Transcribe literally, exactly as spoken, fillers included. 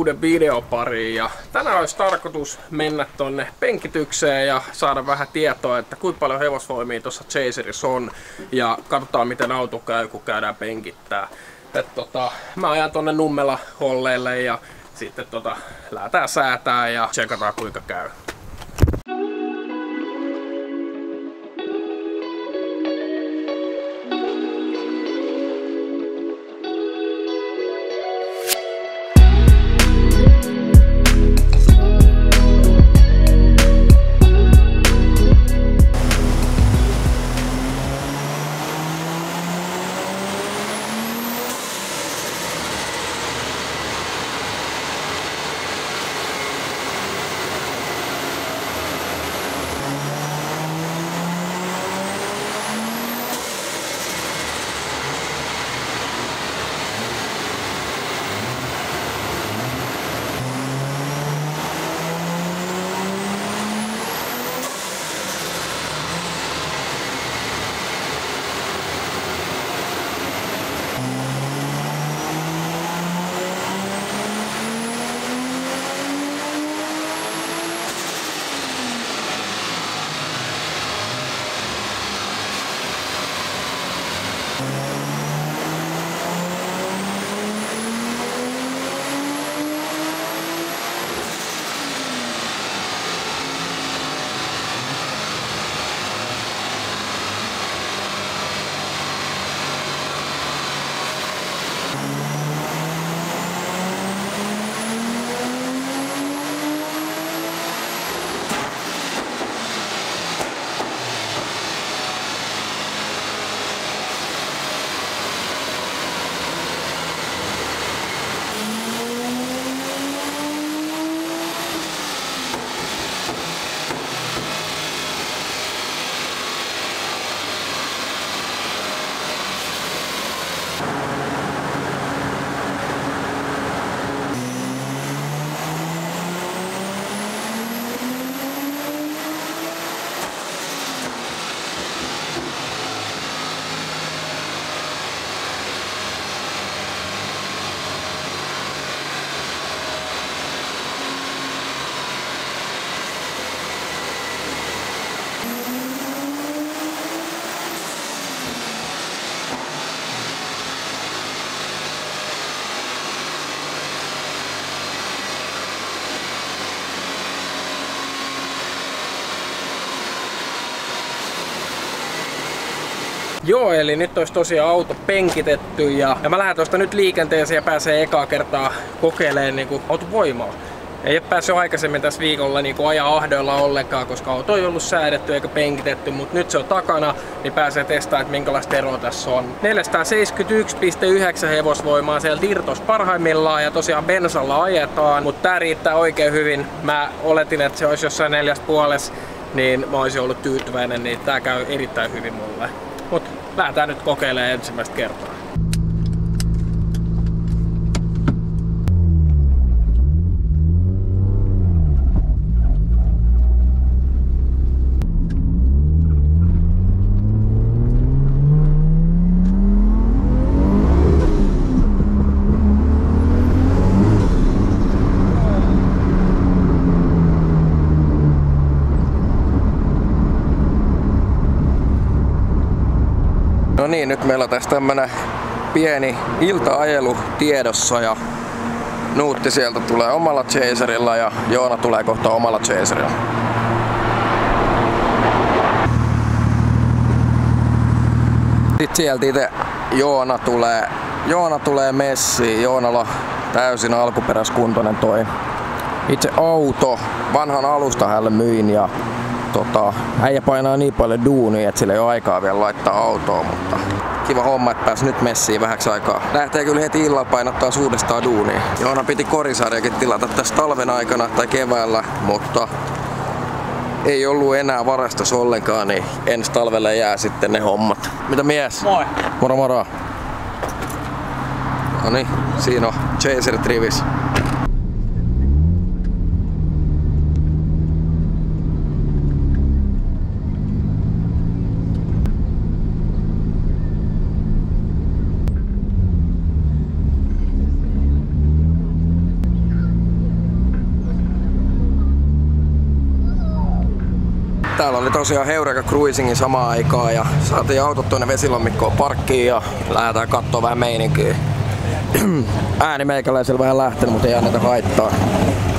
uuden videon pariin. Ja tänään olisi tarkoitus mennä tonne penkitykseen ja saada vähän tietoa, että kuinka paljon hevosvoimia tuossa Chaserissa on. Ja katsotaan miten auto käy, kun käydään penkittää. Et tota, mä ajan tonne Nummela Holleille ja sitten tota, lähdetään säätää ja tsekataan kuinka käy. Joo, eli nyt olisi tosiaan auto penkitetty ja, ja mä lähden tuosta nyt liikenteeseen ja pääsee ekaa kertaa kokeilemaan niin auton voimaa. Ei ole päässyt aikaisemmin tässä viikolla niin ajaa ahdoilla ollenkaan, koska auto ei ollut säädetty eikä penkitetty, mutta nyt se on takana, niin pääsee testaamaan, että minkälaista eroa tässä on. neljäsataaseitsemänkymmentäyksi pilkku yhdeksän hevosvoimaa siellä Dirtos parhaimmillaan ja tosiaan bensalla ajetaan, mutta tää riittää oikein hyvin. Mä oletin, että se olisi jossain neljäs puolessa, niin mä olisin ollut tyytyväinen, niin tää käy erittäin hyvin mulle. Mut lähdetään nyt kokeilemaan ensimmäistä kertaa. No niin, nyt meillä on tässä tämmönen pieni ilta-ajelu tiedossa ja Nuutti sieltä tulee omalla Chaserilla ja Joona tulee kohta omalla Chaserilla. Sitten sieltä itse Joona tulee, Joona tulee messiin. Joonalla täysin alkuperäiskuntoinen toi itse auto. Vanhan alusta hänelle myin ja Tota, äijä painaa niin paljon duunia, että sillä ei ole aikaa vielä laittaa autoa, mutta kiva homma, että pääsi nyt messiin vähäksi aikaa. Lähtee kyllä heti illalla painottaa uudestaan duunia. Joona piti korisarjakin tilata tässä talven aikana tai keväällä, mutta ei ollut enää varastossa ollenkaan, niin ensi talvelle jää sitten ne hommat. Mitä mies? Moi! Moro moro! Noniin, siinä on Chaser Trivis. täällä oli tosiaan Heureka Cruisingin samaan aikaan ja saatiin autot tuonne Vesilammikkoon parkkiin ja lähdetään kattoo vähän meininkiä. Ääni meikäläisellä vähän lähtenyt, mutta ei anneta haittaa.